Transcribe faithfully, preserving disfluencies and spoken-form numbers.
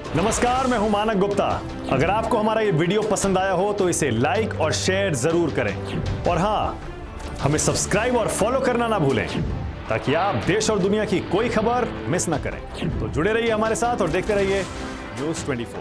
नमस्कार, मैं हूं मानक गुप्ता। अगर आपको हमारा ये वीडियो पसंद आया हो तो इसे लाइक और शेयर जरूर करें और हां, हमें सब्सक्राइब और फॉलो करना ना भूलें ताकि आप देश और दुनिया की कोई खबर मिस ना करें। तो जुड़े रहिए हमारे साथ और देखते रहिए न्यूज़ चौबीस।